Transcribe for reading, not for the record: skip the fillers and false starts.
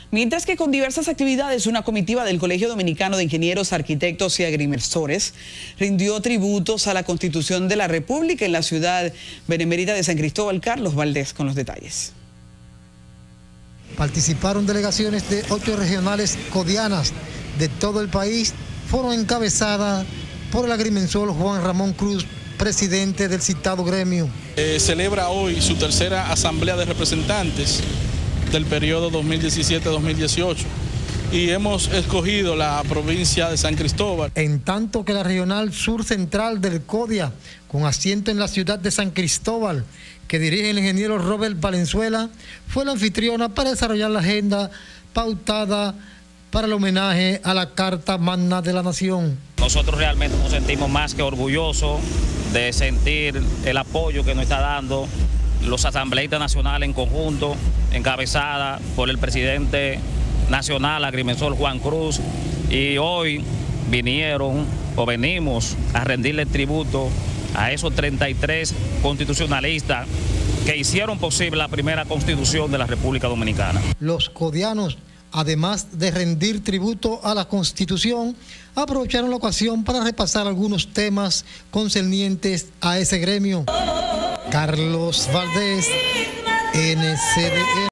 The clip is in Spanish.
Mientras que con diversas actividades, una comitiva del Colegio Dominicano de Ingenieros, Arquitectos y Agrimensores rindió tributos a la Constitución de la República en la ciudad benemérita de San Cristóbal. Carlos Valdés con los detalles. Participaron delegaciones de 8 regionales codianas de todo el país, fueron encabezadas por el agrimensor Juan Ramón Cruz, presidente del citado gremio. Celebra hoy su tercera asamblea de representantes del periodo 2017-2018 y hemos escogido la provincia de San Cristóbal. En tanto que la regional sur central del CODIA, con asiento en la ciudad de San Cristóbal, que dirige el ingeniero Robert Valenzuela, fue la anfitriona para desarrollar la agenda pautada para el homenaje a la Carta Magna de la Nación. Nosotros realmente nos sentimos más que orgullosos de sentir el apoyo que nos está dando los asambleístas nacionales en conjunto, encabezada por el presidente nacional, agrimensor Juan Cruz, y hoy venimos a rendirle tributo a esos 33 constitucionalistas que hicieron posible la primera constitución de la República Dominicana. Los codianos, además de rendir tributo a la Constitución, aprovecharon la ocasión para repasar algunos temas concernientes a ese gremio. Carlos Valdés, NCDE.